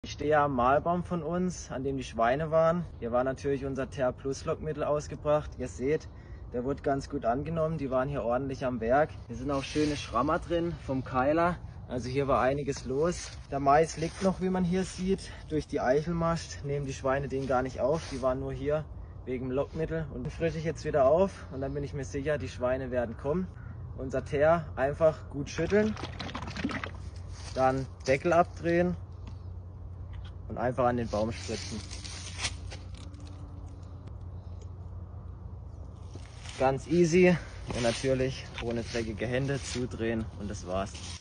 Ich stehe am Mahlbaum von uns, an dem die Schweine waren. Hier war natürlich unser Ter Plus Lockmittel ausgebracht. Ihr seht, der wurde ganz gut angenommen. Die waren hier ordentlich am Werk. Hier sind auch schöne Schrammer drin vom Keiler. Also hier war einiges los. Der Mais liegt noch, wie man hier sieht. Durch die Eichelmast nehmen die Schweine den gar nicht auf. Die waren nur hier wegen Lockmittel. Und den frische ich jetzt wieder auf. Und dann bin ich mir sicher, die Schweine werden kommen. Unser Teer einfach gut schütteln. Dann Deckel abdrehen und einfach an den Baum spritzen. Ganz easy und natürlich ohne dreckige Hände zudrehen und das war's.